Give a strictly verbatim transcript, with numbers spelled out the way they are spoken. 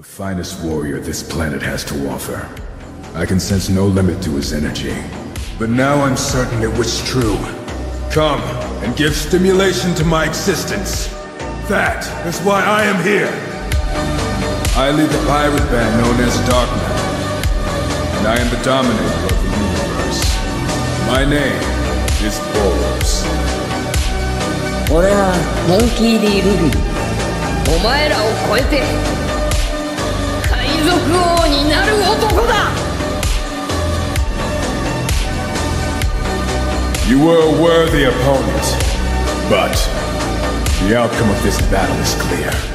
finest warrior this planet has to offer. I can sense no limit to his energy. But now I'm certain it was true. Come and give stimulation to my existence. That is why I am here. I lead the pirate band known as Darkman, and I am the dominator of the universe. My name is Boros. 俺はモンキー・ディ・ルビー。お前らを超えて海賊王になる男だ。 You were a worthy opponent, but the outcome of this battle is clear.